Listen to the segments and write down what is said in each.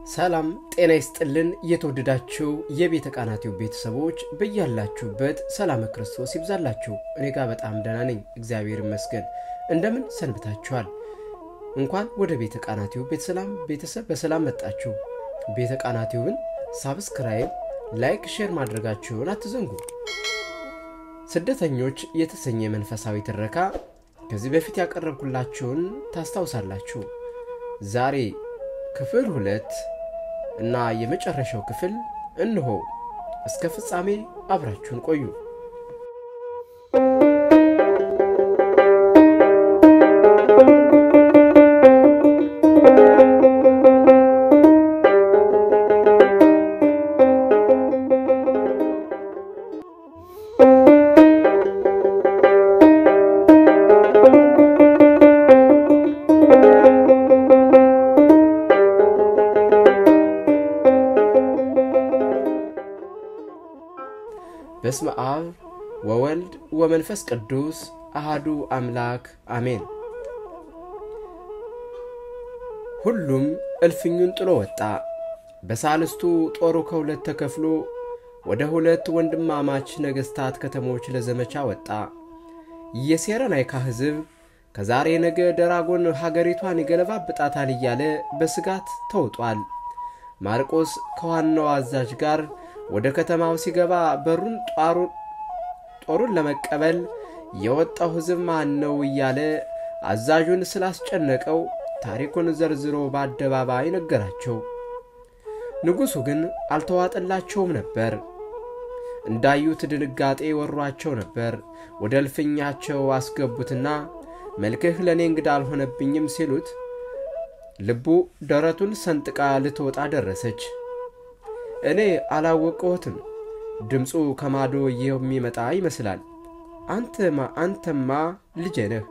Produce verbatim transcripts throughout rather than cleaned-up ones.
ሰላም ጤና ይስጥልን የተወደዳችሁ የቤተ ቃናቲው ቤተሰቦች በእያላችሁበት ሰላም ክርስቶስ ይብዛላችሁ እኔ ጋር በጣም ደህና ነኝ እግዚአብሔር ይመስገን እንደምን ሰንብታችኋል እንኳን ወደ ቤተ ቃናቲው ቤተሰላም ቤተሰብ በሰላም መጣችሁ ቤተ ቃናቲውን ሰብስክራይብ ላይክ ሼር ማድረጋችሁን አትዘንጉ ስደተኞች የተሰኘ መንፈሳዊ ትረካ ከዚህ በፊት ያቀረብኩላችሁን ታስታውሳላችሁ ዛሬ ክፍል ሁለት እና የመጨረሻው ክፍል እንሆ እስከ ፍጻሜ አብራችሁን ቆዩ በስመ አብ ወወልድ ወመንፈስ ቅዱስ አሐዱ አምላክ አሜን ሁሉም እልፍኙን ጥሎ ወጣ በሳልስቱ ጦሩ ከሁለት ተከፍሎ ወደ ሁለት ወንድማማች ነገስታት ከተሞች ለዘመቻ ወጣ የሴረናይካ ሕዝብ ከዛሬ ነገ ደራጎን ሀገሪቷን ይገለባብጣታል እያለ በስጋት ተውጧል ማርቆስ ከዋናው አዛዥ ጋር ወደ ከተማው ሲገባ በሩን ጧሩ ጦሩን ለመቀበል የወጣው ሕዝብ ማን ነው እያለ አዛዡን ስላስጨነቀው ታሪኩን ዘርዝሮ በአደባባይ ነገራቸው ንጉሱ ግን አልተዋጠላቸውም ነበር እንዳዩት ድንጋጤ ወሯቸው ነበር ወደ እልፍኛቸው አስገቡትና መልክህ ለኔ እንግዳ አልሆነብኝም ሲሉት ልቡ ደረቱን ሰንጥቃ ልትወጣ ደረሰች እኔ አላወቀውትም ድምጹ ከማዶ የሚመጣ ይመስላል አንተማ አንተማ ልጅ ነህ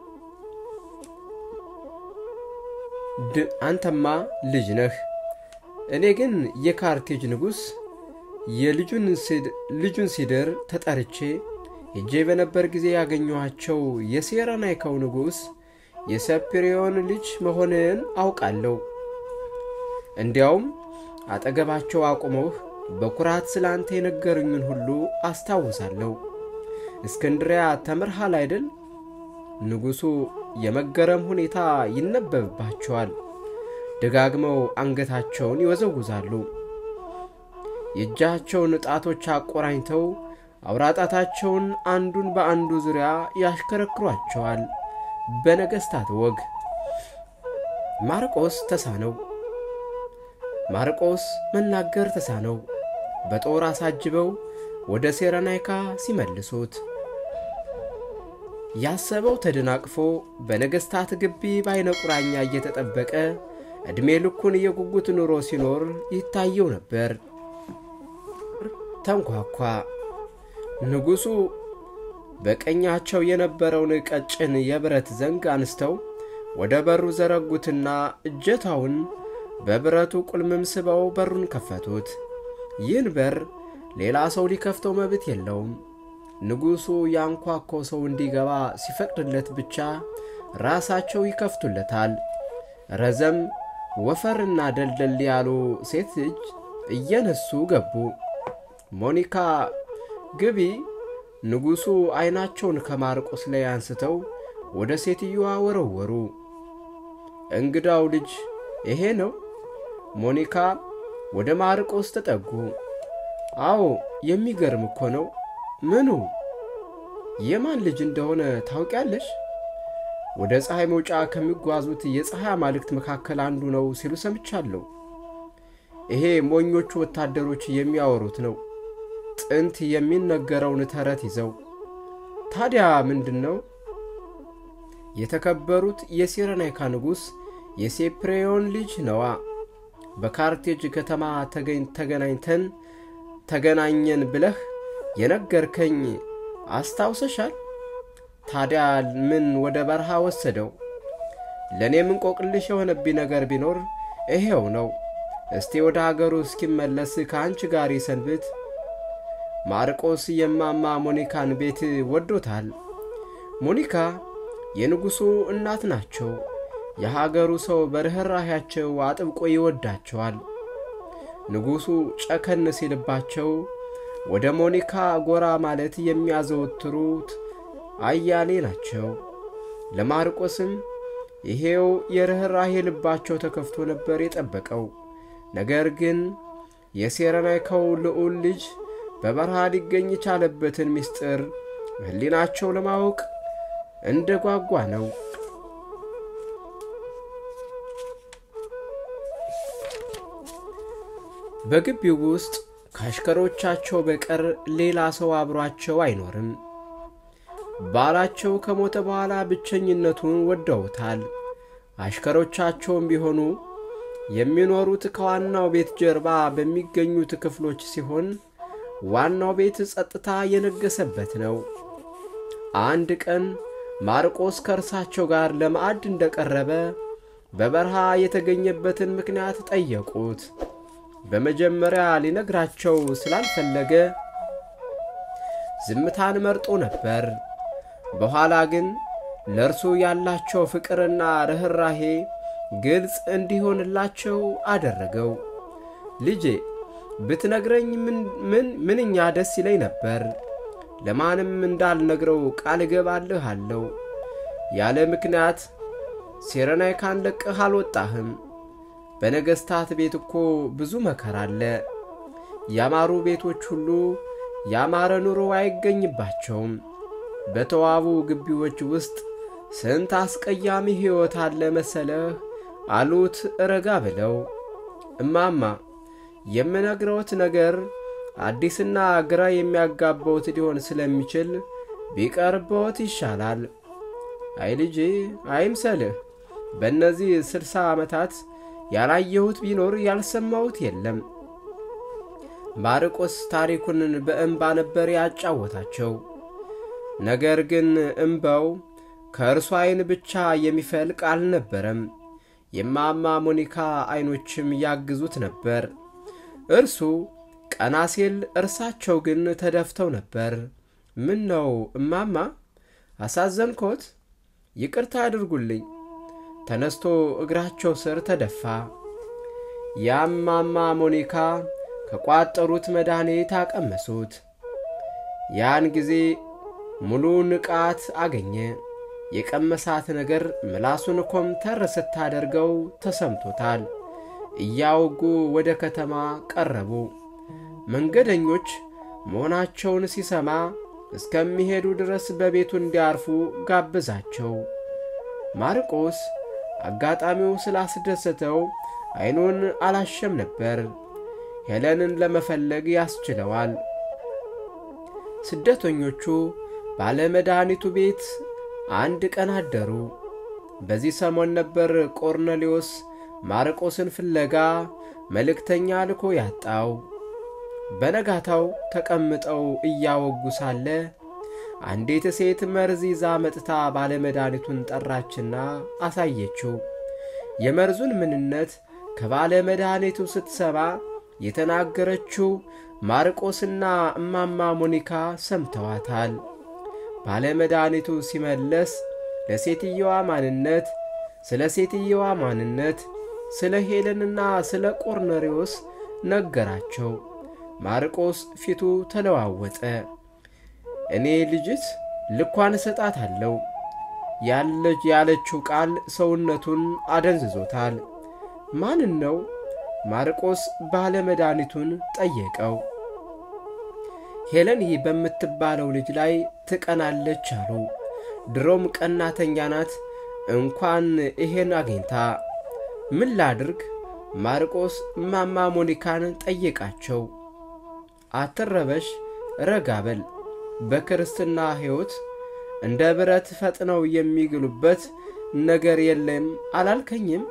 አንተማ ልጅ ነህ እኔ ግን የካርቴጅ ንጉስ የልጁን ሲድ ልጁን ሲደር ተጠርቼ ሄጄ በነበር ጊዜ ያገኘኋቸው የሴረናይካው ንጉስ የሰፕሪዮን ልጅ መሆንን አውቃለሁ እንዲያውም አጠገባቸው አቆመው በኩራት ስላንተ የነገሩኝን ሁሉ አስታውሳለሁ እስክንድሪያ ተመርሃል አይደል ንጉሱ የመገረም ሁኔታ ይነበብባቸዋል ደጋግመው አንገታቸውን ይወዘውዛሉ የእጃቸውን ጣቶች አቆራኝተው አውራጣታቸውን አንዱን በአንዱ ዙሪያ ያሽከረክሯቸዋል በነገስታት ወግ ማርቆስ ተሳነው ማርቆስ መናገር ተሳነው በጦር አሳጅበው ወደ ሴረናይካ ሲመልሱት ያሰበው ተደናቅፎ በነገስታት ግቢ ባይነ ቁራኛ እየተጠበቀ እድሜ ልኩን የጉጉት ኑሮ ሲኖር ይታየው ነበር ተንኳኳ ንጉሱ በቀኛቸው የነበረውን ቀጭን የብረት ዘንግ አንስተው ወደ በሩ ዘረጉትና እጀታውን በብረቱ ቁልምም ስበው በሩን ከፈቱት ይህን በር ሌላ ሰው ሊከፍተው መብት የለውም ንጉሱ ያንኳኳው ሰው እንዲገባ ሲፈቅድለት ብቻ ራሳቸው ይከፍቱለታል ረዘም ወፈርና ደልደል ያሉ ሴት እጅ እየነሱ ገቡ ሞኒካ ግቢ ንጉሱ አይናቸውን ከማርቆስ ላይ አንስተው ወደ ሴትየዋ ወረወሩ እንግዳው ልጅ ይሄ ነው ሞኒካ ወደ ማርቆስ ተጠጉ አዎ የሚገርም እኮ ነው ምኑ የማን ልጅ እንደሆነ ታውቂያለሽ ወደ ፀሐይ መውጫ ከሚጓዙት የፀሐይ ማልክት መካከል አንዱ ነው ሲሉ ሰምቻለሁ ይሄ ሞኞቹ ወታደሮች የሚያወሩት ነው ጥንት የሚነገረውን ተረት ይዘው ታዲያ ምንድነው የተከበሩት የሴረናይካ ንጉስ የሴፕሪዮን ልጅ ነዋ በካርቴጅ ከተማ ተገኝ ተገናኝተን ተገናኘን ብለህ የነገርከኝ አስታውሰሻል ታዲያ ምን ወደ በረሃ ወሰደው ለኔም እንቆቅልሽ የሆነብኝ ነገር ቢኖር ይሄው ነው እስቲ ወደ ሀገሩ እስኪመለስ ካንቺ ጋር ይሰንብት ማርቆስ የማማ ሞኒካን ቤት ወዶታል ሞኒካ የንጉሱ እናት ናቸው የሀገሩ ሰው በርህራሄያቸው አጥብቆ ይወዳቸዋል ንጉሱ ጨከን ሲልባቸው ወደ ሞኒካ ጎራ ማለት የሚያዘወትሩት አያሌ ናቸው። ለማርቆስም ይሄው የርህራሄ ልባቸው ተከፍቶ ነበር የጠበቀው። ነገር ግን የሴረናይካው ልዑል ልጅ በበረሃ ሊገኝ የቻለበትን ምስጢር ህሊናቸው ለማወቅ እንደጓጓ ነው። በግቢው ውስጥ ካሽከሮቻቸው በቀር ሌላ ሰው አብሯቸው አይኖርም። ባላቸው ከሞተ በኋላ ብቸኝነቱን ወደውታል። አሽከሮቻቸውም ቢሆኑ የሚኖሩት ከዋናው ቤት ጀርባ በሚገኙት ክፍሎች ሲሆን ዋናው ቤት ጸጥታ የነገሰበት ነው። አንድ ቀን ማርቆስ ከርሳቸው ጋር ለማዕድ እንደቀረበ በበረሃ የተገኘበትን ምክንያት ጠየቁት። በመጀመሪያ ሊነግራቸው ስላልፈለገ ዝምታን መርጦ ነበር። በኋላ ግን ለርሱ ያላቸው ፍቅርና ርህራሄ ግልጽ እንዲሆንላቸው አደረገው። ልጄ ብትነግረኝ ምን ምን ምንኛ ደስ ይለኝ ነበር። ለማንም እንዳልነግረው ቃል ገባልሃለሁ። ያለ ምክንያት ሴረናይካን ለቀህ አልወጣህም። በነገስታት ቤት እኮ ብዙ መከራ አለ። ያማሩ ቤቶች ሁሉ ያማረ ኑሮ አይገኝባቸውም። በተዋቡ ግቢዎች ውስጥ ስንት አስቀያሚ ሕይወት አለ መሰለህ አሉት ረጋ ብለው። እማማ የምነግረውት ነገር አዲስና ግራ የሚያጋባውት ሊሆን ስለሚችል ቢቀርበውት ይሻላል። አይ ልጄ አይምሰልህ። በእነዚህ ስልሳ ዓመታት ያላየሁት ቢኖር ያልሰማሁት የለም። ማርቆስ ታሪኩን በእንባ ነበር ያጫወታቸው። ነገር ግን እንባው ከእርሱ አይን ብቻ የሚፈልቅ አልነበረም። የማማ ሞኒካ አይኖችም ያግዙት ነበር። እርሱ ቀና ሲል እርሳቸው ግን ተደፍተው ነበር። ምን ነው እማማ አሳዘንኮት? ይቅርታ አድርጉልኝ። ተነስቶ እግራቸው ስር ተደፋ። ያማማ ሞኒካ ከቋጠሩት መድኃኒት አቀመሱት። ያን ጊዜ ሙሉ ንቃት አገኘ። የቀመሳት ነገር ምላሱን ኮምተር ስታደርገው ተሰምቶታል። እያወጉ ወደ ከተማ ቀረቡ። መንገደኞች መሆናቸውን ሲሰማ እስከሚሄዱ ድረስ በቤቱ እንዲያርፉ ጋብዛቸው። ማርቆስ አጋጣሚው ስላስደሰተው አይኑን አላሸም ነበር። ሄለንን ለመፈለግ ያስችለዋል። ስደተኞቹ ባለመድኃኒቱ ቤት አንድ ቀን አደሩ። በዚህ ሰሞን ነበር ቆርኔሌዎስ ማርቆስን ፍለጋ መልእክተኛ ልኮ ያጣው። በነጋታው ተቀምጠው እያወጉ ሳለ አንዲት ሴት መርዝ ይዛ መጥታ ባለመድኃኒቱን ጠራችና አሳየችው። የመርዙን ምንነት ከባለመድኃኒቱ ስትሰማ የተናገረችው ማርቆስና እማማ ሞኒካ ሰምተዋታል። ባለመድኃኒቱ ሲመለስ ለሴትየዋ ማንነት ስለ ሴትየዋ ማንነት ስለ ሄለንና ስለ ቆርኔሌዎስ ነገራቸው። ማርቆስ ፊቱ ተለዋወጠ። እኔ ልጅት ልኳን ሰጣታለሁ ያለች ያለችው ቃል ሰውነቱን አደንዝዞታል። ማን ነው? ማርቆስ ባለመድኃኒቱን ጠየቀው። ሄለን በምትባለው ልጅ ላይ ትቀናለች አሉ። ድሮም ቀናተኛ ናት፣ እንኳን ይሄን አግኝታ። ምን ላድርግ? ማርቆስ ማማ ሞኒካን ጠየቃቸው። አትረበሽ፣ ረጋበል። በክርስትና ሕይወት እንደ ብረት ፈጥነው የሚግሉበት ነገር የለም አላልከኝም?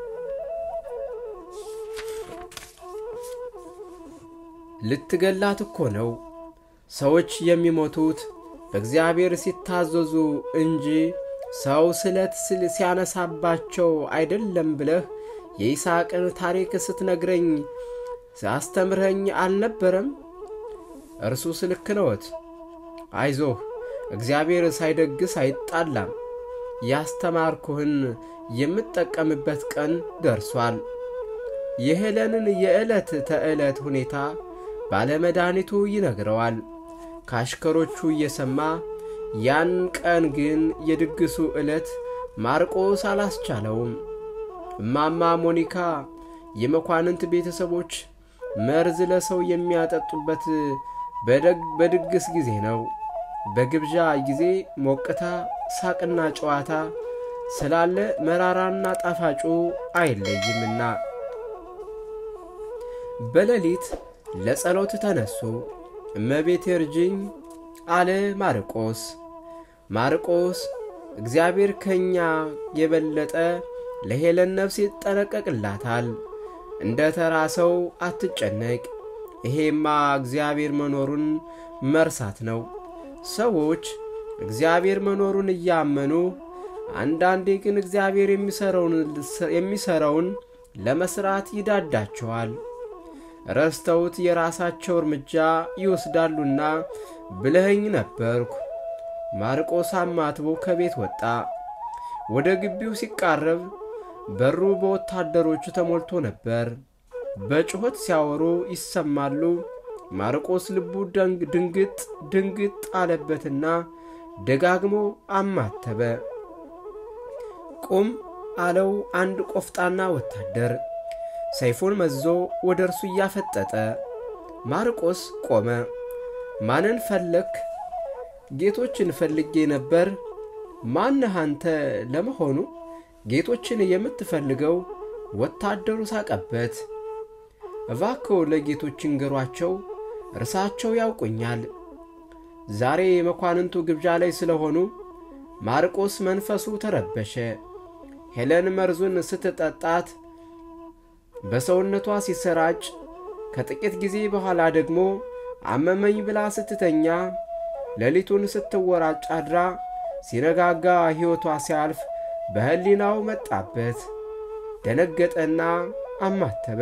ልትገላት እኮ ነው። ሰዎች የሚሞቱት በእግዚአብሔር ሲታዘዙ እንጂ ሰው ስለት ሲያነሳባቸው አይደለም ብለህ የይስሐቅን ታሪክ ስትነግረኝ ሳስተምረኝ አልነበረም? እርሱ ስልክ ነውት። አይዞህ፣ እግዚአብሔር ሳይደግስ አይጣላም። ያስተማርኩህን የምትጠቀምበት ቀን ደርሷል። የሄለንን የዕለት ተዕለት ሁኔታ ባለመድኃኒቱ ይነግረዋል። ካሽከሮቹ እየሰማ ያን ቀን ግን የድግሱ ዕለት ማርቆስ አላስቻለውም። እማማ ሞኒካ የመኳንንት ቤተሰቦች መርዝ ለሰው የሚያጠጡበት በድግስ ጊዜ ነው። በግብዣ ጊዜ ሞቅታ ሳቅና ጨዋታ ስላለ መራራና ጣፋጩ አይለይምና በሌሊት ለጸሎት ተነሱ። እመቤቴ እርጅኝ አለ ማርቆስ። ማርቆስ እግዚአብሔር ከኛ የበለጠ ለሄለን ነፍስ ይጠነቀቅላታል። እንደ ተራሰው አትጨነቅ። ይሄማ እግዚአብሔር መኖሩን መርሳት ነው። ሰዎች እግዚአብሔር መኖሩን እያመኑ አንዳንዴ ግን እግዚአብሔር የሚሰራውን የሚሰራውን ለመስራት ይዳዳቸዋል። ረስተውት የራሳቸው እርምጃ ይወስዳሉና ብለህኝ ነበርኩ። ማርቆስ አማትቦ ከቤት ወጣ። ወደ ግቢው ሲቃረብ በሩ በወታደሮቹ ተሞልቶ ነበር። በጩኸት ሲያወሩ ይሰማሉ። ማርቆስ ልቡ ድንግጥ ድንግጥ አለበትና ደጋግሞ አማተበ። ቁም አለው አንድ ቆፍጣና ወታደር ሰይፉን መዞ ወደ እርሱ ያፈጠጠ። ማርቆስ ቆመ። ማንን ፈለክ? ጌቶችን ፈልጌ ነበር። ማንህ አንተ ለመሆኑ? ጌቶችን የምትፈልገው? ወታደሩ ሳቀበት። እባክዎ ለጌቶች ንገሯቸው፣ እርሳቸው ያውቁኛል። ዛሬ መኳንንቱ ግብዣ ላይ ስለሆኑ ማርቆስ መንፈሱ ተረበሸ። ሄለን መርዙን ስትጠጣት በሰውነቷ ሲሰራጭ ከጥቂት ጊዜ በኋላ ደግሞ አመመኝ ብላ ስትተኛ ሌሊቱን ስትወራጭ አድራ ሲነጋጋ ሕይወቷ ሲያልፍ በህሊናው መጣበት። ደነገጠና አማተበ።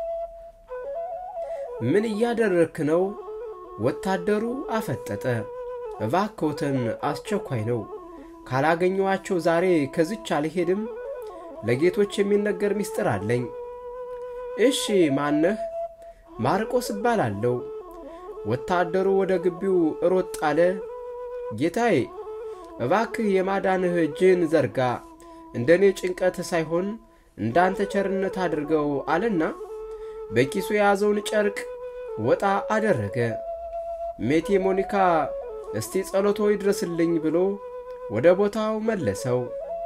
ምን እያደረክ ነው? ወታደሩ አፈጠጠ። እባክዎትን አስቸኳይ ነው። ካላገኘዋቸው ዛሬ ከዚች አልሄድም። ለጌቶች የሚነገር ሚስጥር አለኝ። እሺ ማነህ? ማርቆስ እባላለሁ። ወታደሩ ወደ ግቢው ሮጥ አለ። ጌታዬ እባክህ የማዳንህ እጅን ዘርጋ፣ እንደኔ ጭንቀት ሳይሆን እንዳንተ ቸርነት አድርገው አለና በኪሱ የያዘውን ጨርቅ ወጣ አደረገ። ሜቴ ሞኒካ እስቲ ጸሎቶ ይድረስልኝ ብሎ ወደ ቦታው መለሰው።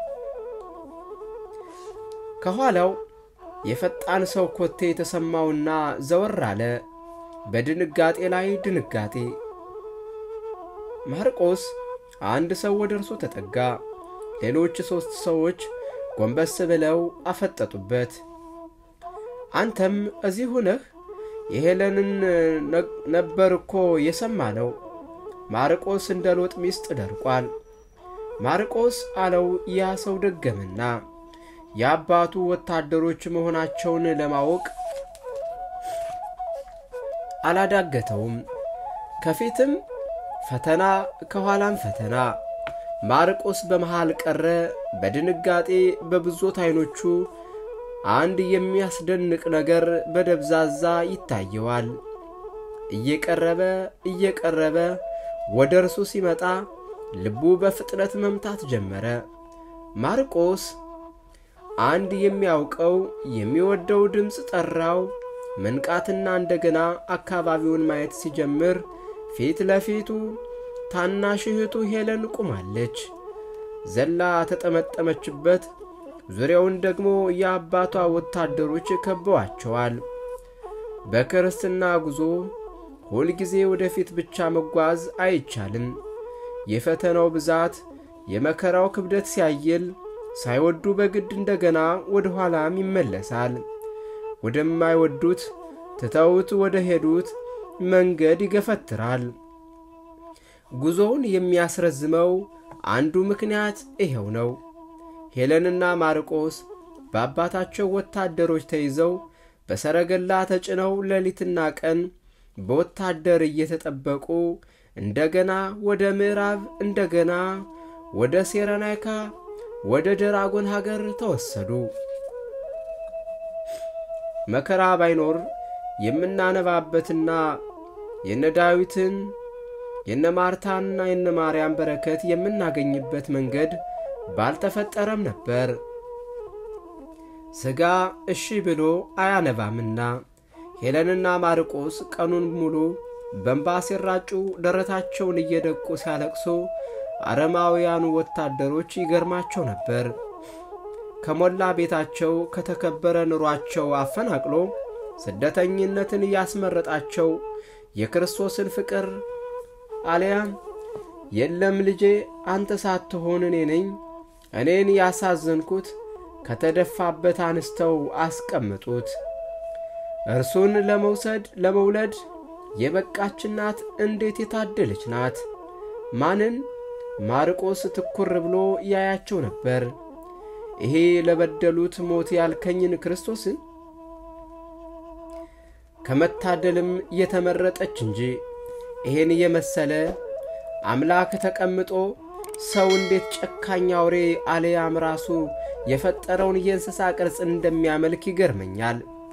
ከኋላው የፈጣን ሰው ኮቴ ተሰማውና ዘወር አለ። በድንጋጤ ላይ ድንጋጤ። ማርቆስ አንድ ሰው ወደ እርሱ ተጠጋ። ሌሎች ሶስት ሰዎች ጎንበስ ብለው አፈጠጡበት። አንተም እዚህ ሆነህ የሄለንን ነበር እኮ የሰማነው። ማርቆስ እንደ ሎጥ ሚስት ደርቋል። ማርቆስ አለው። ያ ሰው ደገመና የአባቱ ወታደሮች መሆናቸውን ለማወቅ አላዳገተውም። ከፊትም ፈተና ከኋላም ፈተና። ማርቆስ በመሃል ቀረ። በድንጋጤ በብዙት አይኖቹ አንድ የሚያስደንቅ ነገር በደብዛዛ ይታየዋል። እየቀረበ እየቀረበ ወደ እርሱ ሲመጣ ልቡ በፍጥነት መምታት ጀመረ። ማርቆስ አንድ የሚያውቀው የሚወደው ድምጽ ጠራው። መንቃትና እንደገና አካባቢውን ማየት ሲጀምር ፊት ለፊቱ ታናሽ እህቱ ሄለን ቆማለች። ዘላ ተጠመጠመችበት። ዙሪያውን ደግሞ የአባቷ ወታደሮች ከበዋቸዋል። በክርስትና ጉዞ ሁል ጊዜ ወደፊት ብቻ መጓዝ አይቻልም። የፈተናው ብዛት የመከራው ክብደት ሲያየል ሳይወዱ በግድ እንደገና ወደ ኋላም ይመለሳል። ወደማይወዱት ትተውት ወደ ሄዱት መንገድ ይገፈትራል። ጉዞውን የሚያስረዝመው አንዱ ምክንያት ይሄው ነው። ሄለንና ማርቆስ በአባታቸው ወታደሮች ተይዘው በሰረገላ ተጭነው ሌሊትና ቀን በወታደር እየተጠበቁ እንደገና ወደ ምዕራብ እንደገና ወደ ሴረናይካ ወደ ድራጎን ሀገር ተወሰዱ። መከራ ባይኖር የምናነባበትና የነ ዳዊትን የነ ማርታና የነ ማርያም በረከት የምናገኝበት መንገድ ባልተፈጠረም ነበር። ሥጋ እሺ ብሎ አያነባምና ሄለንና ማርቆስ ቀኑን ሙሉ በእንባ ሲራጩ ደረታቸውን እየደቁ ሲያለቅሱ አረማውያኑ ወታደሮች ይገርማቸው ነበር። ከሞላ ቤታቸው ከተከበረ ኑሯቸው አፈናቅሎ ስደተኝነትን ያስመረጣቸው የክርስቶስን ፍቅር አልያም የለም ልጄ አንተ ሳትሆን እኔ ነኝ እኔን ያሳዘንኩት ከተደፋበት አንስተው አስቀምጡት። እርሱን ለመውሰድ ለመውለድ የበቃች እናት እንዴት የታደለች ናት። ማንን? ማርቆስ ትኩር ብሎ ያያቸው ነበር። ይሄ ለበደሉት ሞት ያልከኝን ክርስቶስን ከመታደልም የተመረጠች እንጂ ይሄን የመሰለ አምላክ ተቀምጦ ሰው እንዴት ጨካኝ አውሬ አልያም ራሱ የፈጠረውን የእንስሳ ቅርጽ እንደሚያመልክ ይገርመኛል።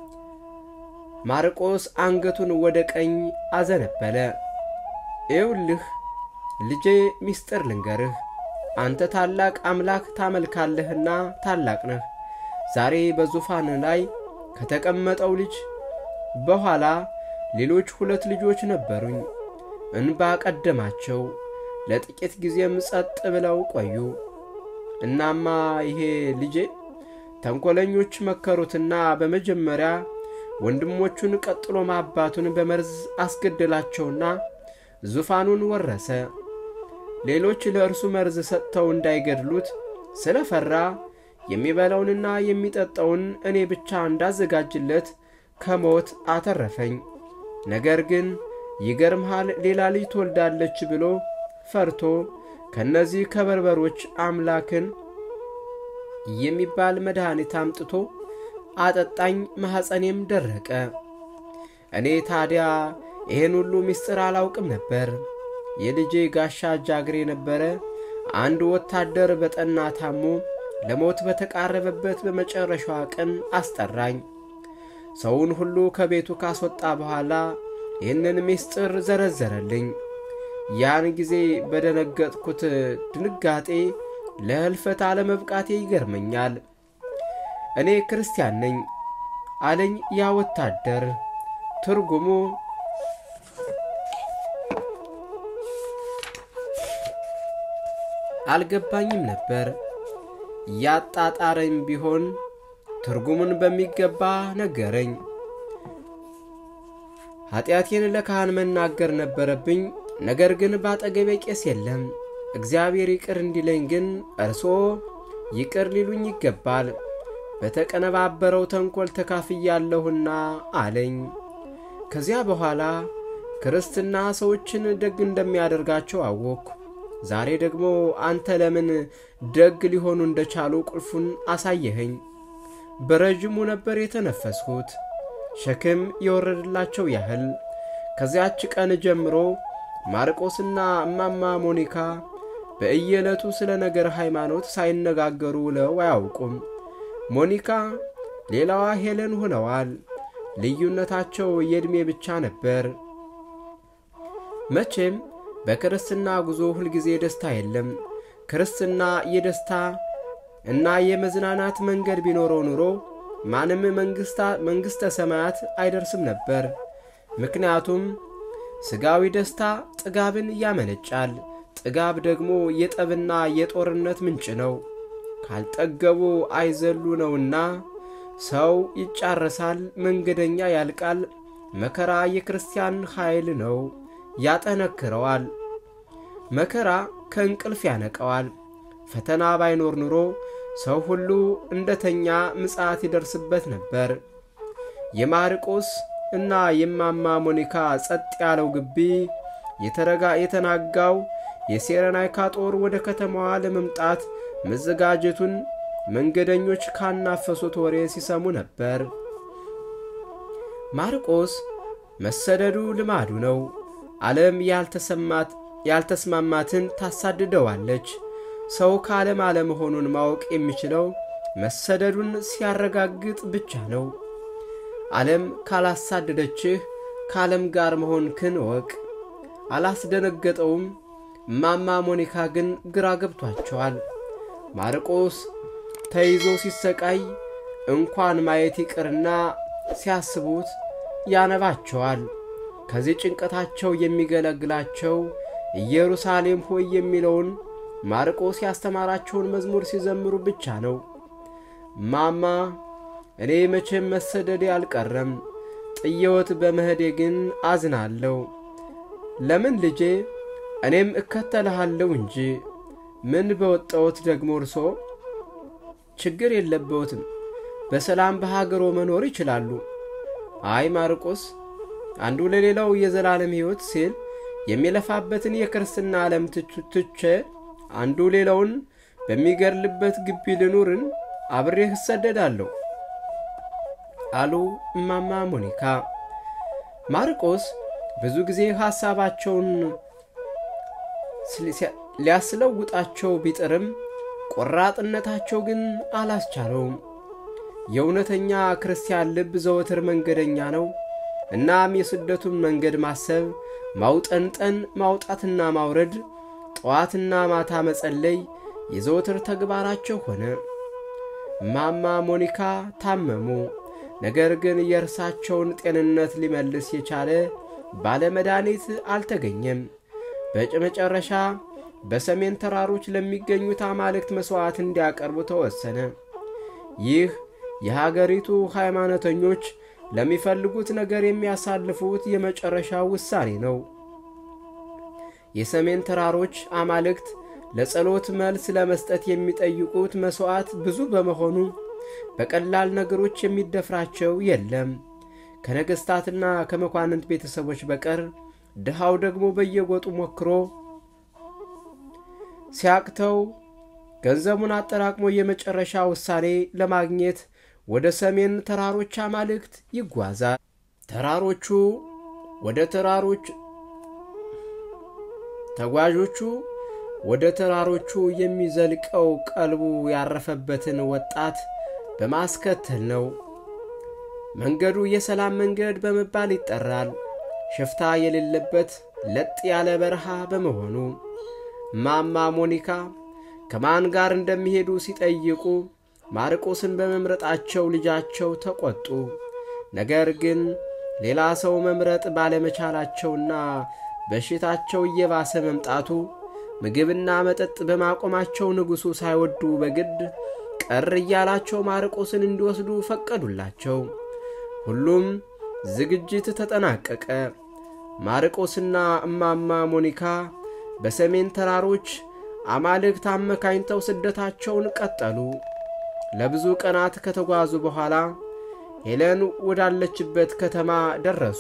ማርቆስ አንገቱን ወደ ቀኝ አዘነበለ። ይኸውልህ ልጄ ሚስጥር ልንገርህ፣ አንተ ታላቅ አምላክ ታመልካለህና ታላቅ ነህ። ዛሬ በዙፋን ላይ ከተቀመጠው ልጅ በኋላ ሌሎች ሁለት ልጆች ነበሩኝ። እንባ ቀደማቸው። ለጥቂት ጊዜም ጸጥ ብለው ቆዩ። እናማ ይሄ ልጄ ተንኮለኞች መከሩትና በመጀመሪያ ወንድሞቹን ቀጥሎ ማባቱን በመርዝ አስገደላቸውና ዙፋኑን ወረሰ። ሌሎች ለእርሱ መርዝ ሰጥተው እንዳይገድሉት ስለፈራ የሚበላውንና የሚጠጣውን እኔ ብቻ እንዳዘጋጅለት ከሞት አተረፈኝ። ነገር ግን ይገርምሃል ሌላ ልጅ ትወልዳለች ብሎ ፈርቶ ከነዚህ ከበርበሮች አምላክን የሚባል መድኃኒት አምጥቶ አጠጣኝ፣ ማህፀኔም ደረቀ። እኔ ታዲያ ይሄን ሁሉ ምስጢር አላውቅም ነበር። የልጄ ጋሻ ጃግሬ ነበረ። አንድ ወታደር በጠና ታሞ ለሞት በተቃረበበት በመጨረሻው ቀን አስጠራኝ። ሰውን ሁሉ ከቤቱ ካስወጣ በኋላ ይህንን ምስጢር ዘረዘረልኝ። ያን ጊዜ በደነገጥኩት ድንጋጤ ለህልፈት አለመብቃቴ ይገርመኛል። እኔ ክርስቲያን ነኝ አለኝ ያ ወታደር። ትርጉሙ አልገባኝም ነበር። ያጣጣረኝ ቢሆን ትርጉሙን በሚገባ ነገረኝ። ኃጢአቴን ለካህን መናገር ነበረብኝ። ነገር ግን ባጠገቤ ቄስ የለም። እግዚአብሔር ይቅር እንዲለኝ ግን እርሶ ይቅር ሊሉኝ ይገባል። በተቀነባበረው ተንኮል ተካፍያለሁና አለኝ። ከዚያ በኋላ ክርስትና ሰዎችን ደግ እንደሚያደርጋቸው አወቅኩ። ዛሬ ደግሞ አንተ ለምን ደግ ሊሆኑ እንደቻሉ ቁልፉን አሳየኸኝ። በረጅሙ ነበር የተነፈስኩት፣ ሸክም የወረደላቸው ያህል። ከዚያች ቀን ጀምሮ ማርቆስና እማማ ሞኒካ በእየለቱ ስለ ነገር ሃይማኖት ሳይነጋገሩ ውለው አያውቁም። ሞኒካ ሌላዋ ሄለን ሆነዋል። ልዩነታቸው የእድሜ ብቻ ነበር። መቼም በክርስትና ጉዞ ሁሉ ጊዜ ደስታ የለም። ክርስትና የደስታ እና የመዝናናት መንገድ ቢኖረው ኑሮ ማንም መንግስታ መንግስተ ሰማያት አይደርስም ነበር። ምክንያቱም ስጋዊ ደስታ ጥጋብን ያመነጫል። ጥጋብ ደግሞ የጠብና የጦርነት ምንጭ ነው። ካልጠገቡ አይዘሉ ነውና ሰው ይጫረሳል፣ መንገደኛ ያልቃል። መከራ የክርስቲያን ኃይል ነው፣ ያጠነክረዋል። መከራ ከእንቅልፍ ያነቀዋል። ፈተና ባይኖር ኑሮ ሰው ሁሉ እንደተኛ ምጽአት ይደርስበት ነበር። የማርቆስ እና የማማ ሞኒካ ጸጥ ያለው ግቢ የተረጋ የተናጋው የሴረናይካ ጦር ወደ ከተማዋ ለመምጣት መዘጋጀቱን መንገደኞች ካናፈሱት ወሬ ሲሰሙ ነበር። ማርቆስ መሰደዱ ልማዱ ነው። ዓለም ያልተሰማት ያልተስማማትን ታሳድደዋለች። ሰው ከዓለም አለመሆኑን ማወቅ የሚችለው መሰደዱን ሲያረጋግጥ ብቻ ነው። ዓለም ካላሳደደችህ ከዓለም ጋር መሆንክን ወቅ። አላስደነገጠውም። እማማ ሞኒካ ግን ግራ ገብቷቸዋል። ማርቆስ ተይዞ ሲሰቃይ እንኳን ማየት ይቅርና ሲያስቡት ያነባቸዋል። ከዚህ ጭንቀታቸው የሚገለግላቸው ኢየሩሳሌም ሆይ የሚለውን ማርቆስ ያስተማራቸውን መዝሙር ሲዘምሩ ብቻ ነው። ማማ እኔ መቼም መሰደዴ አልቀረም፣ ጥየወት በመሄዴ ግን አዝናለሁ። ለምን ልጄ እኔም እከተልሃለሁ እንጂ ምን በወጣሁት ደግሞ እርሶ ችግር የለበትም፣ በሰላም በሀገሮ መኖር ይችላሉ። አይ ማርቆስ አንዱ ለሌላው የዘላለም ሕይወት ሲል የሚለፋበትን የክርስትና ዓለም ትቼ አንዱ ሌላውን በሚገርልበት ግቢ ልኑርን አብሬህ እሰደዳለሁ አሉ እማማ ሞኒካ። ማርቆስ ብዙ ጊዜ ሐሳባቸውን ሊያስለውጣቸው ቢጥርም ቆራጥነታቸው ግን አላስቻለውም። የእውነተኛ ክርስቲያን ልብ ዘወትር መንገደኛ ነው። እናም የስደቱን መንገድ ማሰብ፣ ማውጠንጠን፣ ማውጣትና ማውረድ፣ ጠዋትና ማታ መጸለይ የዘወትር ተግባራቸው ሆነ። እማማ ሞኒካ ታመሙ። ነገር ግን የእርሳቸውን ጤንነት ሊመልስ የቻለ ባለመድኃኒት አልተገኘም። በመጨረሻ በሰሜን ተራሮች ለሚገኙት አማልክት መስዋዕት እንዲያቀርቡ ተወሰነ። ይህ የሀገሪቱ ሃይማኖተኞች ለሚፈልጉት ነገር የሚያሳልፉት የመጨረሻው ውሳኔ ነው። የሰሜን ተራሮች አማልክት ለጸሎት መልስ ለመስጠት የሚጠይቁት መስዋዕት ብዙ በመሆኑ በቀላል ነገሮች የሚደፍራቸው የለም። ከነገስታትና ከመኳንንት ቤተሰቦች በቀር ድሃው ደግሞ በየጎጡ ሞክሮ ሲያቅተው ገንዘቡን አጠራቅሞ የመጨረሻ ውሳኔ ለማግኘት ወደ ሰሜን ተራሮች አማልክት ይጓዛል። ተራሮቹ ወደ ተራሮች ተጓዦቹ ወደ ተራሮቹ የሚዘልቀው ቀልቡ ያረፈበትን ወጣት በማስከተል ነው። መንገዱ የሰላም መንገድ በመባል ይጠራል። ሽፍታ የሌለበት ለጥ ያለ በረሃ በመሆኑ ማማ ሞኒካ ከማን ጋር እንደሚሄዱ ሲጠይቁ ማርቆስን በመምረጣቸው ልጃቸው ተቆጡ። ነገር ግን ሌላ ሰው መምረጥ ባለመቻላቸውና በሽታቸው እየባሰ መምጣቱ ምግብና መጠጥ በማቆማቸው ንጉሡ ሳይወዱ በግድ ቀር እያላቸው ማርቆስን እንዲወስዱ ፈቀዱላቸው። ሁሉም ዝግጅት ተጠናቀቀ። ማርቆስና እማማ ሞኒካ በሰሜን ተራሮች አማልክት አመካኝተው ስደታቸውን ቀጠሉ። ለብዙ ቀናት ከተጓዙ በኋላ ሄለን ወዳለችበት ከተማ ደረሱ።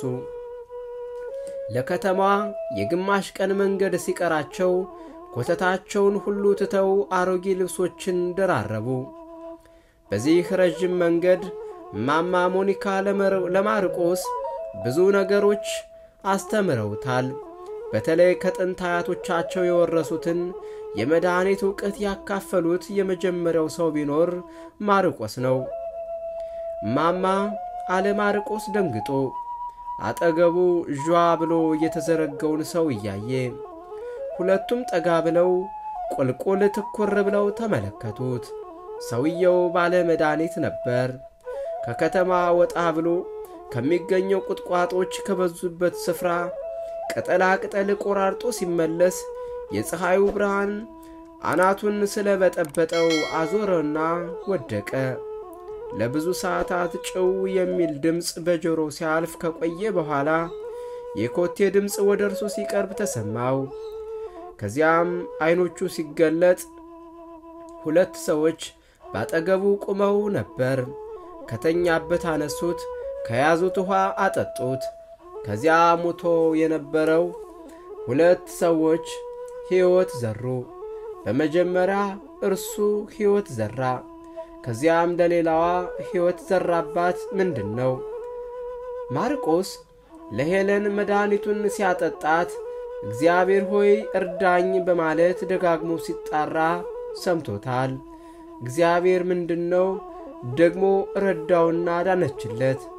ለከተማዋ የግማሽ ቀን መንገድ ሲቀራቸው ኮተታቸውን ሁሉ ትተው አሮጌ ልብሶችን ደራረቡ። በዚህ ረጅም መንገድ ማማ ሞኒካ ለማርቆስ ብዙ ነገሮች አስተምረውታል። በተለይ ከጥንት አያቶቻቸው የወረሱትን የመድኃኒት ዕውቀት ያካፈሉት የመጀመሪያው ሰው ቢኖር ማርቆስ ነው። ማማ አለ ማርቆስ ደንግጦ አጠገቡ ጇ ብሎ የተዘረጋውን ሰው እያየ ሁለቱም ጠጋ ብለው ቁልቁል ትኩር ብለው ተመለከቱት። ሰውየው ባለ መድኃኒት ነበር። ከከተማ ወጣ ብሎ ከሚገኘው ቁጥቋጦች ከበዙበት ስፍራ ቅጠላ ቅጠል ቆራርጦ ሲመለስ የፀሐዩ ብርሃን አናቱን ስለበጠበጠው አዞረና ወደቀ። ለብዙ ሰዓታት ጭው የሚል ድምጽ በጆሮ ሲያልፍ ከቆየ በኋላ የኮቴ ድምጽ ወደ እርሱ ሲቀርብ ተሰማው። ከዚያም አይኖቹ ሲገለጥ ሁለት ሰዎች ባጠገቡ ቆመው ነበር። ከተኛበት አነሱት፣ ከያዙት ውሃ አጠጡት። ከዚያ ሞቶ የነበረው ሁለት ሰዎች ሕይወት ዘሩ። በመጀመሪያ እርሱ ሕይወት ዘራ፣ ከዚያም ለሌላዋ ሕይወት ዘራባት። ምንድነው? ማርቆስ ለሄለን መድኃኒቱን ሲያጠጣት እግዚአብሔር ሆይ እርዳኝ በማለት ደጋግሞ ሲጣራ ሰምቶታል። እግዚአብሔር ምንድነው ደግሞ ረዳውና ዳነችለት።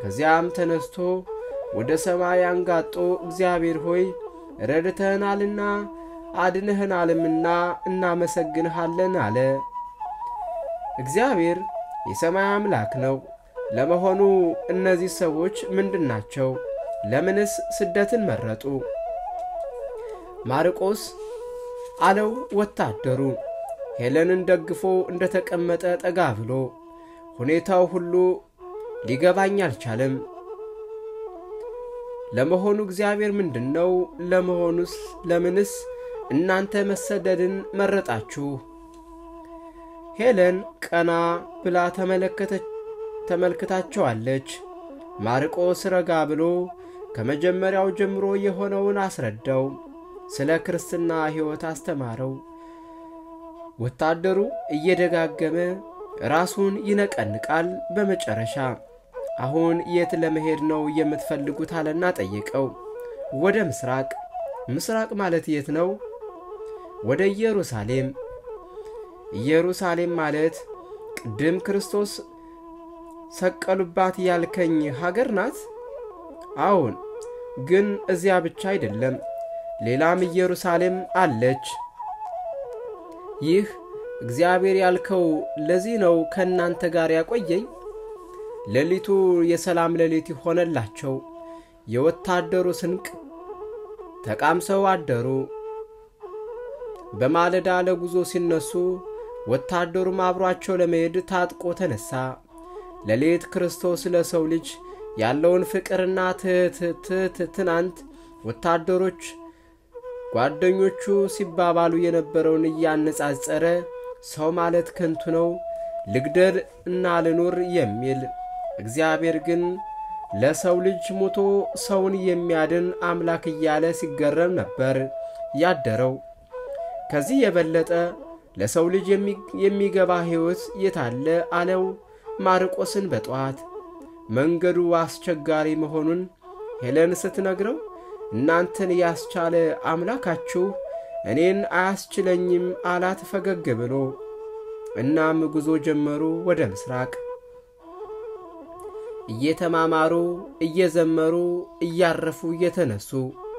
ከዚያም ተነስቶ ወደ ሰማይ አንጋጦ እግዚአብሔር ሆይ ረድተናልና አድነህናልምና እናመሰግንሃለን አለ። እግዚአብሔር የሰማይ አምላክ ነው። ለመሆኑ እነዚህ ሰዎች ምንድናቸው? ለምንስ ስደትን መረጡ? ማርቆስ አለው ወታደሩ ሄለንን ደግፎ እንደተቀመጠ ጠጋ ብሎ። ሁኔታው ሁሉ ሊገባኝ አልቻለም። ለመሆኑ እግዚአብሔር ምንድነው? ለመሆኑስ ለምንስ እናንተ መሰደድን መረጣችሁ? ሄለን ቀና ብላ ተመለከተች ተመልክታቸዋለች። ማርቆስ ረጋ ብሎ ከመጀመሪያው ጀምሮ የሆነውን አስረዳው። ስለ ክርስትና ሕይወት አስተማረው። ወታደሩ እየደጋገመ ራሱን ይነቀንቃል። በመጨረሻ አሁን የት ለመሄድ ነው የምትፈልጉት አለና ጠየቀው። ወደ ምስራቅ። ምስራቅ ማለት የት ነው? ወደ ኢየሩሳሌም። ኢየሩሳሌም ማለት ቅድም ክርስቶስ ሰቀሉባት ያልከኝ ሀገር ናት? አዎን፣ ግን እዚያ ብቻ አይደለም፣ ሌላም ኢየሩሳሌም አለች። ይህ እግዚአብሔር ያልከው ለዚህ ነው ከናንተ ጋር ያቆየኝ? ሌሊቱ የሰላም ሌሊት ሆነላቸው። የወታደሩ ስንቅ ተቃምሰው አደሩ። በማለዳ ለጉዞ ሲነሱ ወታደሩ አብሯቸው ለመሄድ ታጥቆ ተነሳ። ሌሊት ክርስቶስ ለሰው ልጅ ያለውን ፍቅርና ትህት ትናንት ወታደሮች ጓደኞቹ ሲባባሉ የነበረውን ያነጻጸረ ሰው ማለት ከንቱ ነው፣ ልግደል እና ልኑር የሚል እግዚአብሔር ግን ለሰው ልጅ ሞቶ ሰውን የሚያድን አምላክ እያለ ሲገረም ነበር ያደረው። ከዚህ የበለጠ ለሰው ልጅ የሚገባ ሕይወት የታለ አለው ማርቆስን በጧት። መንገዱ አስቸጋሪ መሆኑን ሄለን ስትነግረው እናንተን ያስቻለ አምላካችሁ እኔን አያስችለኝም አላት ፈገግ ብሎ። እናም ጉዞ ጀመሩ ወደ ምስራቅ። እየተማማሩ እየዘመሩ እያረፉ እየተነሱ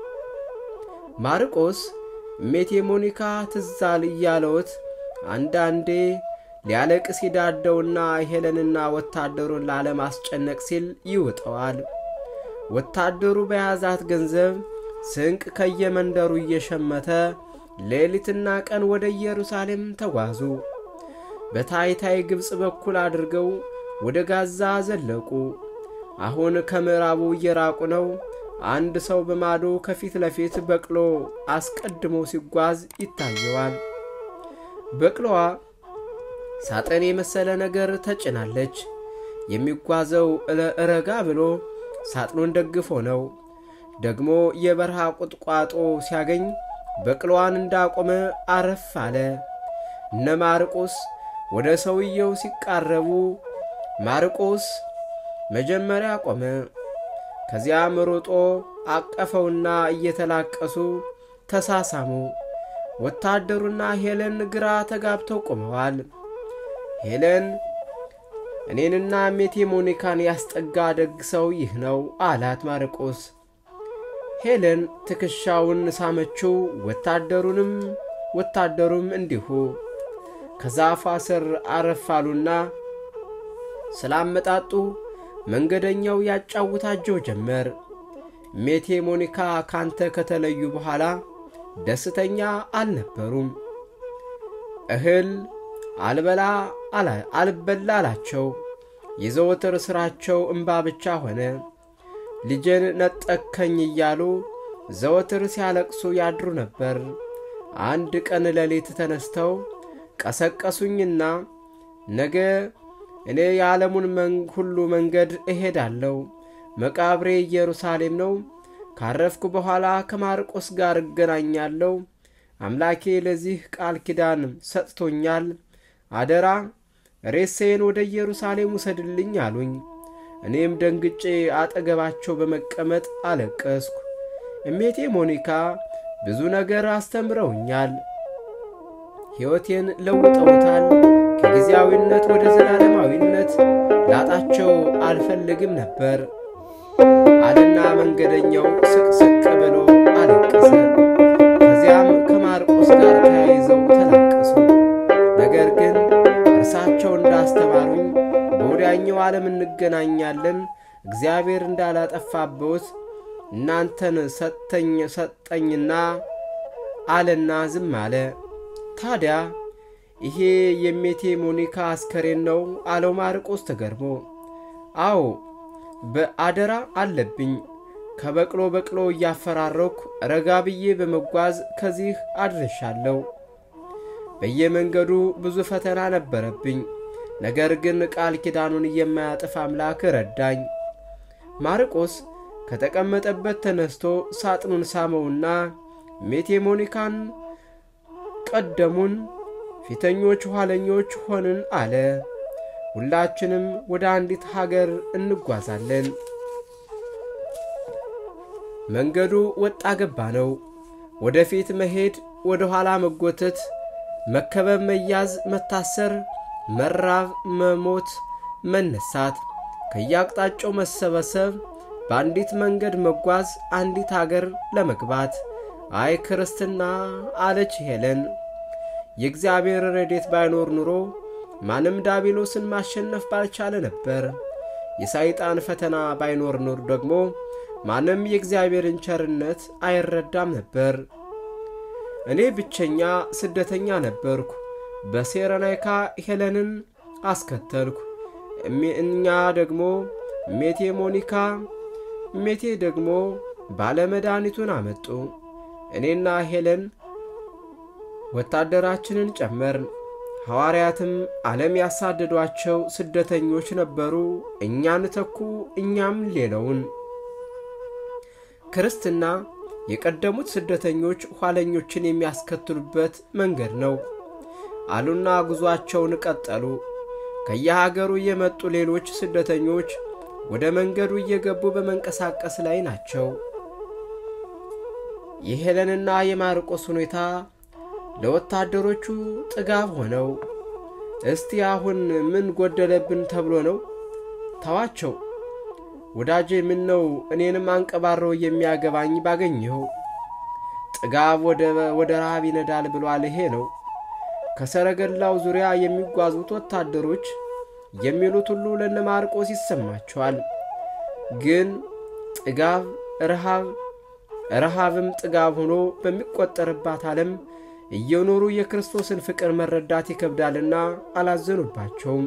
ማርቆስ እሜቴ ሞኒካ ትዛል እያለውት አንዳንዴ ሊያለቅስ ይዳደውና ሄለንና ወታደሩን ላለማስጨነቅ ሲል ይውጠዋል። ወታደሩ በያዛት ገንዘብ ስንቅ ከየመንደሩ እየሸመተ ሌሊትና ቀን ወደ ኢየሩሳሌም ተጓዙ። በታይታይ ግብጽ በኩል አድርገው ወደ ጋዛ ዘለቁ። አሁን ከምዕራቡ እየራቁ ነው። አንድ ሰው በማዶ ከፊት ለፊት በቅሎ አስቀድሞ ሲጓዝ ይታየዋል። በቅሎዋ ሳጥን የመሰለ ነገር ተጭናለች። የሚጓዘው ረጋ ብሎ ሳጥኑን ደግፎ ነው። ደግሞ የበረሃ ቁጥቋጦ ሲያገኝ በቅሎዋን እንዳቆመ አረፍ አለ። እነ ማርቆስ ወደ ሰውየው ሲቃረቡ ማርቆስ መጀመሪያ ቆመ። ከዚያም ሮጦ አቀፈውና እየተላቀሱ ተሳሳሙ። ወታደሩና ሄለን ግራ ተጋብተው ቆመዋል። ሄለን እኔንና እሜቴ ሞኒካን ያስጠጋ ደግ ሰው ይህ ነው አላት ማርቆስ። ሄለን ትከሻውን ሳመችው። ወታደሩንም ወታደሩም እንዲሁ ከዛፍ ስር አረፋሉና ስላመጣጡ መንገደኛው ያጫውታቸው ጀመር። እሜቴ ሞኒካ ካንተ ከተለዩ በኋላ ደስተኛ አልነበሩም። እህል አልበላ አልበላ አላቸው። የዘወትር ስራቸው እንባ ብቻ ሆነ። ልጅን ነጠቀኝ እያሉ ዘወትር ሲያለቅሱ ያድሩ ነበር። አንድ ቀን ሌሊት ተነስተው ቀሰቀሱኝና ነገ እኔ የዓለሙን ሁሉ መንገድ እሄዳለሁ፣ መቃብሬ ኢየሩሳሌም ነው፣ ካረፍኩ በኋላ ከማርቆስ ጋር እገናኛለሁ፣ አምላኬ ለዚህ ቃል ኪዳን ሰጥቶኛል፣ አደራ ሬሴን ወደ ኢየሩሳሌም ውሰድልኝ አሉኝ። እኔም ደንግጬ አጠገባቸው በመቀመጥ አለቀስኩ። እሜቴ ሞኒካ ብዙ ነገር አስተምረውኛል፣ ሕይወቴን ለውጠውታል። ከጊዜያዊነት ወደ ዘላለማዊነት ላጣቸው አልፈልግም ነበር አለና መንገደኛው ስቅስቅ ብሎ አለቀሰ። ከዚያም ከማርቆስ ጋር ተያይዘው ተላቀሱ። ነገር ግን እርሳቸው እንዳስተማሩኝ በወዲያኛው ዓለም እንገናኛለን፣ እግዚአብሔር እንዳላጠፋበት እናንተን ሰጠኝ ሰጠኝና አለና ዝም አለ። ታዲያ ይሄ የሜቴ ሞኒካ አስከሬን ነው አለው ማርቆስ ተገርሞ። አዎ በአደራ አለብኝ። ከበቅሎ በቅሎ ያፈራረኩ ረጋብዬ በመጓዝ ከዚህ አድርሻለሁ። በየመንገዱ ብዙ ፈተና ነበረብኝ። ነገር ግን ቃል ኪዳኑን የማያጥፍ አምላክ ረዳኝ። ማርቆስ ከተቀመጠበት ተነስቶ ሳጥኑን ሳመውና ሜቴ ሞኒካን ቀደሙን ፊተኞች ኋለኞች ሆንን አለ። ሁላችንም ወደ አንዲት ሀገር እንጓዛለን። መንገዱ ወጣ ገባ ነው። ወደፊት መሄድ፣ ወደ ኋላ መጎተት፣ መከበብ፣ መያዝ፣ መታሰር፣ መራብ፣ መሞት፣ መነሳት፣ ከያቅጣጫው መሰበሰብ፣ በአንዲት መንገድ መጓዝ፣ አንዲት ሀገር ለመግባት። አይ ክርስትና አለች ሄለን። የእግዚአብሔር ረድኤት ባይኖር ኑሮ ማንም ዳቢሎስን ማሸነፍ ባልቻለ ነበር። የሰይጣን ፈተና ባይኖር ኑሮ ደግሞ ማንም የእግዚአብሔርን ቸርነት አይረዳም ነበር። እኔ ብቸኛ ስደተኛ ነበርኩ። በሴረናይካ ሄለንን አስከተልኩ። እኛ ደግሞ ሜቴ ሞኒካ ሜቴ ደግሞ ባለመድኃኒቱን አመጡ። እኔና ሄለን ወታደራችንን ጨመርን። ሐዋርያትም ዓለም ያሳደዷቸው ስደተኞች ነበሩ። እኛን ተኩ፣ እኛም ሌላውን። ክርስትና የቀደሙት ስደተኞች ኋለኞችን የሚያስከትሉበት መንገድ ነው አሉና ጉዟቸውን ቀጠሉ። ከየሀገሩ የመጡ ሌሎች ስደተኞች ወደ መንገዱ እየገቡ በመንቀሳቀስ ላይ ናቸው። የሄለንና የማርቆስ ሁኔታ ለወታደሮቹ ጥጋብ ሆነው እስቲ አሁን ምን ጎደለብን ተብሎ ነው? ተዋቸው ወዳጄ፣ ምን ነው እኔንም አንቀባሮ የሚያገባኝ ባገኘው? ጥጋብ ወደ ወደ ረሃብ ይነዳል ብሏል። ይሄ ነው። ከሰረገላው ዙሪያ የሚጓዙት ወታደሮች የሚሉት ሁሉ ለነማርቆስ ይሰማቸዋል። ግን ጥጋብ ረሃብ ረሃብም ጥጋብ ሆኖ በሚቆጠርባት ዓለም እየኖሩ የክርስቶስን ፍቅር መረዳት ይከብዳልና አላዘኑባቸውም።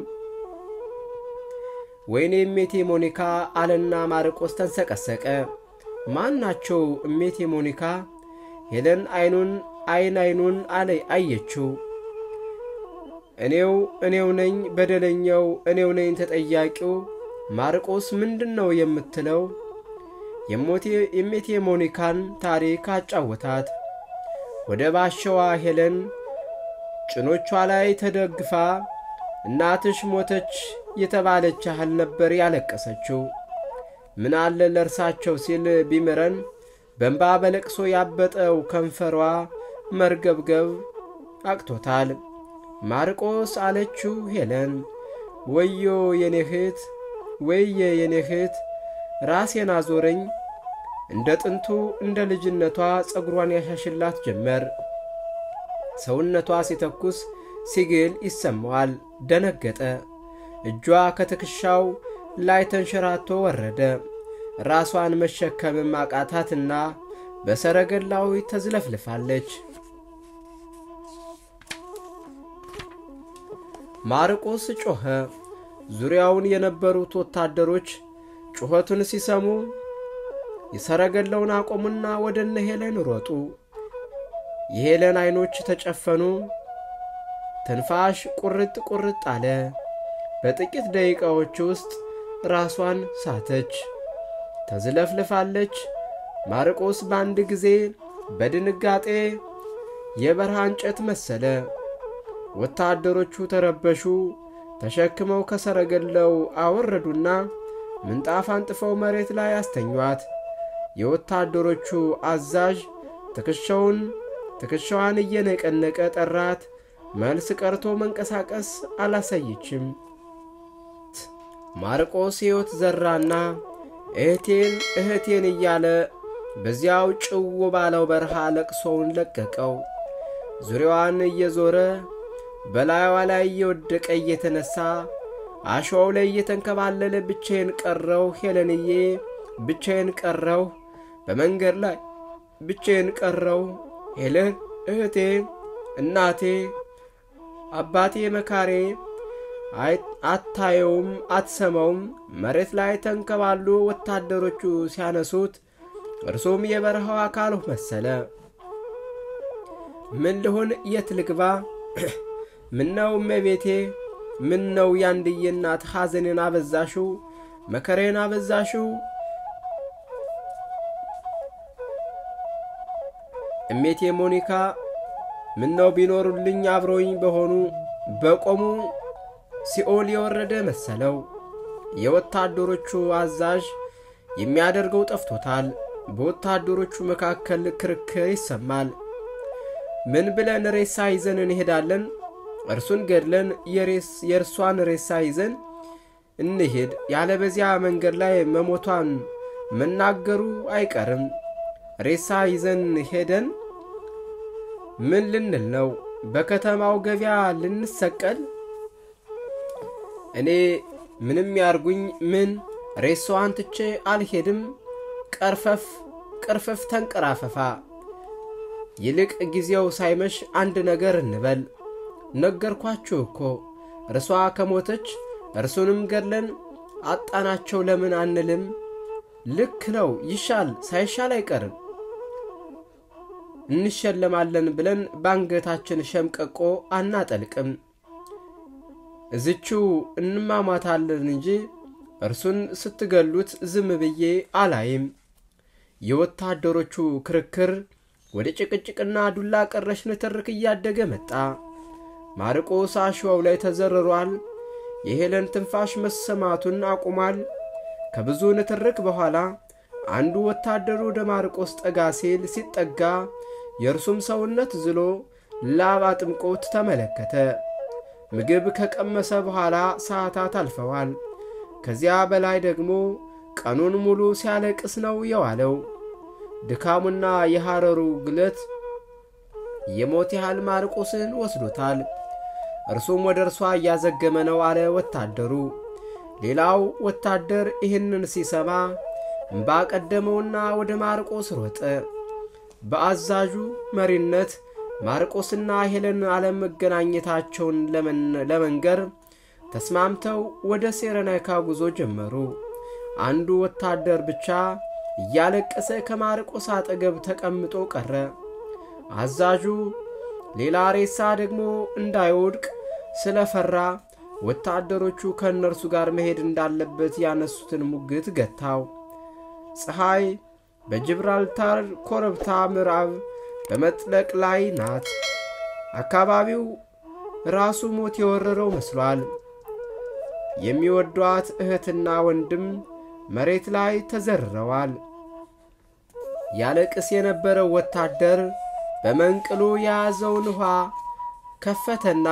ወይኔ ሜቴ ሞኒካ አለና ማርቆስ ተንሰቀሰቀ። ማናቸው ሜቴ ሞኒካ? ሄለን አይኑን አይን አይኑን አለይ አየችው። እኔው እኔው ነኝ በደለኛው፣ እኔው ነኝ ተጠያቂው። ማርቆስ ምንድነው የምትለው? የሞቴ የሜቴ ሞኒካን ታሪክ አጫወታት። ወደ ባሸዋ ሄለን ጭኖቿ ላይ ተደግፋ እናትሽ ሞተች የተባለች ያህል ነበር ያለቀሰችው። ምን አለ ለርሳቸው ሲል ቢመረን በእንባ በለቅሶ ያበጠው ከንፈሯ መርገብገብ አቅቶታል። ማርቆስ አለችው ሄለን። ወዮ የኔ እህት፣ ወየ የኔ እህት፣ ራሴን አዞረኝ። እንደ ጥንቱ እንደ ልጅነቷ ጸጉሯን ያሻሽላት ጀመር። ሰውነቷ ሲተኩስ ሲግል ይሰማዋል። ደነገጠ። እጇ ከትከሻው ላይ ተንሸራቶ ወረደ። ራሷን መሸከም አቃታትና በሰረገላው ተዝለፍልፋለች። ማርቆስ ጮኸ። ዙሪያውን የነበሩት ወታደሮች ጩኸቱን ሲሰሙ የሰረገላውን አቆሙና ወደ እነ ሄለን ሮጡ። የሄለን አይኖች ተጨፈኑ። ትንፋሽ ቁርጥ ቁርጥ አለ። በጥቂት ደቂቃዎች ውስጥ ራሷን ሳተች፣ ተዝለፍልፋለች። ማርቆስ በአንድ ጊዜ በድንጋጤ የበረሃ እንጨት መሰለ። ወታደሮቹ ተረበሹ። ተሸክመው ከሰረገላው አወረዱና ምንጣፍ አንጥፈው መሬት ላይ አስተኟት። የወታደሮቹ አዛዥ ትከሻውን ትከሻዋን እየነቀነቀ ጠራት። መልስ ቀርቶ መንቀሳቀስ አላሳየችም። ማርቆስ ሕይወት ዘራና እህቴን እህቴን እያለ በዚያው ጭው ባለው በረሃ ለቅሶውን ለቀቀው። ዙሪያዋን እየዞረ በላይዋ ላይ እየወደቀ እየተነሳ አሸዋው ላይ እየተንከባለለ ብቻዬን ቀረው ሄለንዬ ብቻዬን ቀረው በመንገድ ላይ ብቻዬን ቀረው ሄለን እህቴ እናቴ አባቴ መካሬ አታየውም አትሰማውም። መሬት ላይ ተንከባሉ ወታደሮቹ ሲያነሱት እርሱም የበረሃው አካል መሰለ። ምን ልሆን የት ልግባ? ምነው እመቤቴ ምነው ያንድዬ እናት ሐዘኔን አበዛሽው መከሬን አበዛሽው? እሜቴ ሞኒካ ምነው ቢኖሩልኝ አብሮኝ በሆኑ በቆሙ ሲኦል የወረደ መሰለው። የወታደሮቹ አዛዥ የሚያደርገው ጠፍቶታል። በወታደሮቹ መካከል ክርክር ይሰማል። ምን ብለን ሬሳ ይዘን እንሄዳለን? እርሱን ገድለን የሬስ የርሷን ሬሳ ይዘን እንሄድ ያለበዚያ መንገድ ላይ መሞቷን መናገሩ አይቀርም። ሬሳ ይዘን ሄደን ምን ልንል ነው? በከተማው ገበያ ልንሰቀል? እኔ ምንም ያርጉኝ ምን ሬሳዋን ትቼ አልሄድም። ቀርፈፍ ቀርፈፍ ተንቀራፈፋ። ይልቅ ጊዜው ሳይመሽ አንድ ነገር እንበል። ነገርኳችሁ እኮ እርሷ ከሞተች እርሱንም ገድለን አጣናቸው ለምን አንልም? ልክ ነው ይሻል ሳይሻል አይቀርም። እንሸለማለን ብለን ባንገታችን ሸምቀቆ አናጠልቅም። እዚቹ እንማማታለን እንጂ እርሱን ስትገሉት ዝም ብዬ አላይም። የወታደሮቹ ክርክር ወደ ጭቅጭቅና ዱላ ቀረሽ ንትርክ እያደገ መጣ። ማርቆስ አሸዋው ላይ ተዘርሯል። የሄለን ትንፋሽ መሰማቱን አቁሟል። ከብዙ ንትርክ በኋላ አንዱ ወታደሩ ወደ ማርቆስ ጠጋ ሲል ሲጠጋ የእርሱም ሰውነት ዝሎ ላብ አጥምቆት ተመለከተ። ምግብ ከቀመሰ በኋላ ሰዓታት አልፈዋል። ከዚያ በላይ ደግሞ ቀኑን ሙሉ ሲያለቅስ ነው የዋለው። ድካሙና የሐረሩ ግለት የሞት ያህል ማርቆስን ወስዶታል። እርሱም ወደ እርሷ እያዘገመ ነው አለ ወታደሩ። ሌላው ወታደር ይህንን ሲሰማ እንባ ቀደመውና ወደ ማርቆስ ሮጠ። በአዛዡ መሪነት ማርቆስና ሄለን አለመገናኘታቸውን ለመንገር ተስማምተው ወደ ሴረናይካ ጉዞ ጀመሩ። አንዱ ወታደር ብቻ እያለቀሰ ከማርቆስ አጠገብ ተቀምጦ ቀረ። አዛዡ ሌላ ሬሳ ደግሞ እንዳይወድቅ ስለፈራ ወታደሮቹ ከነርሱ ጋር መሄድ እንዳለበት ያነሱትን ሙግት ገታው። ፀሐይ በጅብራልታር ኮረብታ ምዕራብ በመጥለቅ ላይ ናት። አካባቢው ራሱ ሞት የወረረው መስሏል። የሚወዷት እህትና ወንድም መሬት ላይ ተዘርረዋል። ያለቅስ የነበረው ወታደር በመንቅሉ ያዘውን ውሃ ከፈተና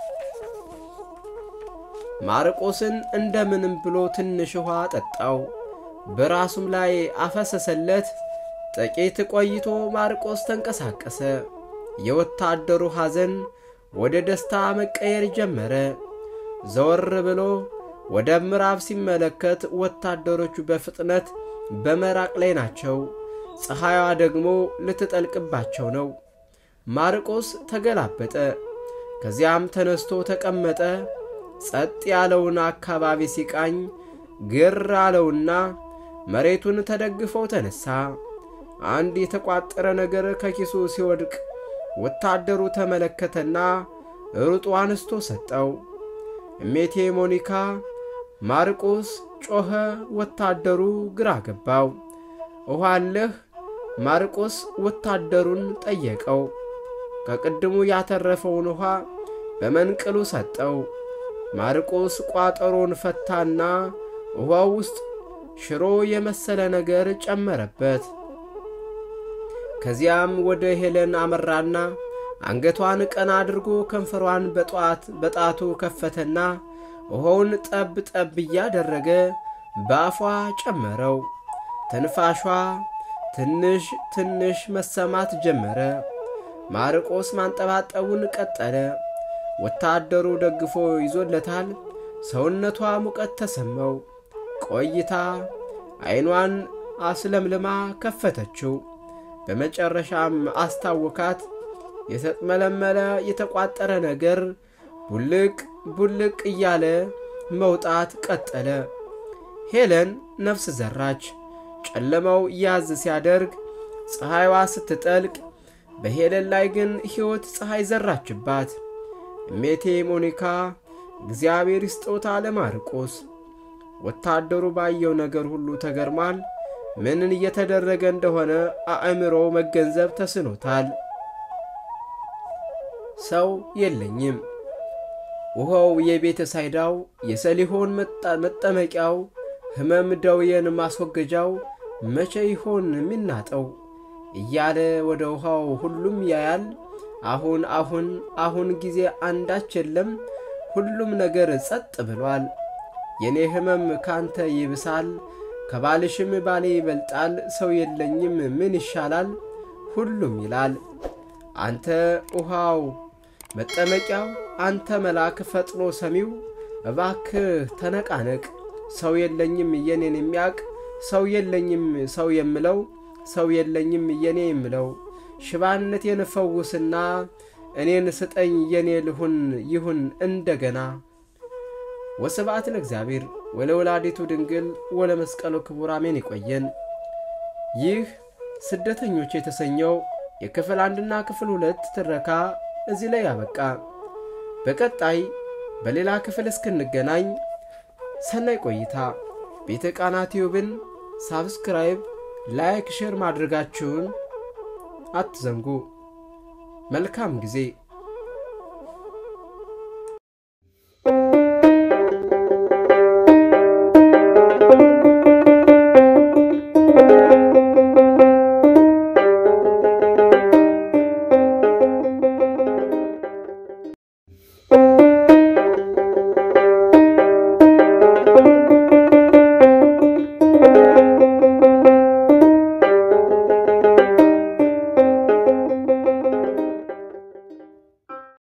ማርቆስን እንደምንም ብሎ ትንሽ ውሃ ጠጣው። በራሱም ላይ አፈሰሰለት። ጥቂት ቆይቶ ማርቆስ ተንቀሳቀሰ። የወታደሩ ሐዘን ወደ ደስታ መቀየር ጀመረ። ዘወር ብሎ ወደ ምዕራብ ሲመለከት ወታደሮቹ በፍጥነት በመራቅ ላይ ናቸው። ፀሐይዋ ደግሞ ልትጠልቅባቸው ነው። ማርቆስ ተገላበጠ። ከዚያም ተነስቶ ተቀመጠ። ጸጥ ያለውን አካባቢ ሲቃኝ ግር አለውና መሬቱን ተደግፎ ተነሳ። አንድ የተቋጠረ ነገር ከኪሱ ሲወድቅ ወታደሩ ተመለከተና ሩጦ አንስቶ ሰጠው። እሜቴ ሞኒካ ማርቆስ ጮኸ። ወታደሩ ግራ ገባው። ውሃ አለህ? ማርቆስ ወታደሩን ጠየቀው። ከቅድሙ ያተረፈውን ውሃ በመንቅሉ ሰጠው። ማርቆስ ቋጠሮን ፈታና ውሃው ውስጥ ሽሮ የመሰለ ነገር ጨመረበት። ከዚያም ወደ ሄለን አመራና አንገቷን ቀና አድርጎ ከንፈሯን በጧት በጣቱ ከፈተና ውሃውን ጠብ ጠብ ያደረገ ባፏ ጨመረው ተንፋሿ ትንሽ ትንሽ መሰማት ጀመረ ማርቆስ ማንጠባጠቡን ቀጠለ ወታደሩ ደግፎ ይዞለታል ሰውነቷ ሙቀት ተሰማው ቆይታ አይኗን አስለምልማ ከፈተችው በመጨረሻም አስታወካት የተጥመለመለ የተቋጠረ ነገር ቡልቅ ቡልቅ እያለ መውጣት ቀጠለ ሄለን ነፍስ ዘራች ጨለማው ያዝ ሲያደርግ ፀሐይዋ ስትጠልቅ በሄለን ላይ ግን ሕይወት ፀሐይ ዘራችባት እሜቴ ሞኒካ እግዚአብሔር ይስጦታ ለማርቆስ ወታደሩ ባየው ነገር ሁሉ ተገርሟል ምንን እየተደረገ እንደሆነ አእምሮ መገንዘብ ተስኖታል ሰው የለኝም ውሃው የቤተ ሳይዳው የሰሊሆን መጠመቂያው ህመም ደውየን ማስወገጃው መቼ ይሆን የሚናጠው እያለ ወደ ውሃው ሁሉም ያያል አሁን አሁን አሁን ጊዜ አንዳች የለም ሁሉም ነገር ጸጥ ብሏል የኔ ህመም ካንተ ይብሳል ከባልሽም ባሌ ይበልጣል ሰው የለኝም ምን ይሻላል ሁሉም ይላል አንተ ውሃው መጠመቂያው አንተ መላክ ፈጥኖ ሰሚው እባክህ ተነቃነቅ ሰው የለኝም የኔን የሚያቅ ሰው የለኝም ሰው የምለው ሰው የለኝም የኔ የምለው ሽባነቴን ፈውስና እኔን ስጠኝ የኔ ልሁን ይሁን እንደገና ወስብሐት ለእግዚአብሔር ወለወላዲቱ ድንግል ወለመስቀሉ ክቡር አሜን ይቆየን ይህ ስደተኞች የተሰኘው የክፍል አንድና ክፍል ሁለት ትረካ እዚህ ላይ ያበቃ በቀጣይ በሌላ ክፍል እስክንገናኝ ሰናይ ቆይታ ቤተ ቃና ቲዩብን ሳብስክራይብ ላይክ ሼር ማድረጋችሁን አትዘንጉ መልካም ጊዜ